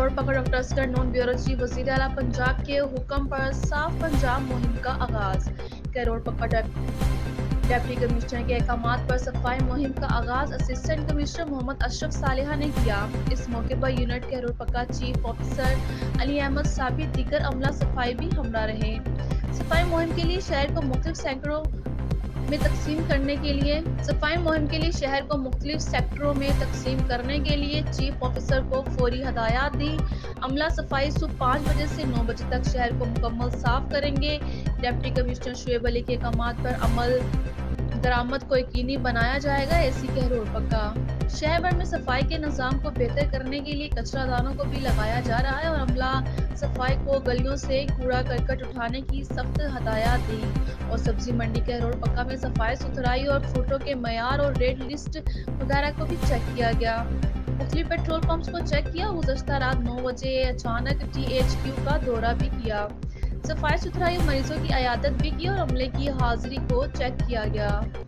करोड़ पकड़ doctor Asghar Noon bureau chief वज़ीर आला पंजाब के हुक्म पर साफ पंजाब मुहिम का आगाज। करोड़ पकड़ डिप्टी कमिश्नर के अहकामात पर सफाई मुहिम का आगाज असिस्टेंट कमिश्नर मोहम्मद अशरफ सालेहा ने किया। इस मौके पर unit Karor Pakka chief officer Ali Ahmad Sabi दीगर अमला सफाई भी हमरा रहे। सफाई मुहिम के लिए शहर को मुख्तलिफ सेक्टरों में तकसीम करने के लिए तकसीम करने के लिए चीफ ऑफिसर को फौरी हदायत दी। अमला सफाई सुबह 5 बजे से 9 बजे तक शहर को मुकम्मल साफ करेंगे। डिप्टी कमिश्नर शुएब अली के अहकामात पर अमल दरामद को यकीनी बनाया जाएगा। एसी करोड़ पक्का शहर भर में सफाई के निज़ाम को बेहतर करने के लिए कचरा दानों को भी लगाया जा रहा है और अमला सफाई को गलियों से कूड़ा करकट उठाने की सख्त हदायत दी। और सब्जी मंडी करोड़ पक्का में सफाई सुथराई और फ्रूटों के मयार और रेट लिस्ट वगैरह को भी चेक किया गया। मुख्तलिफ पेट्रोल पंप्स को चेक किया। गुज़श्ता रात 9 बजे अचानक THQ का दौरा भी किया। सफाई सुथराई मरीजों की अयादत भी की और अमले की हाजिरी को चेक किया गया।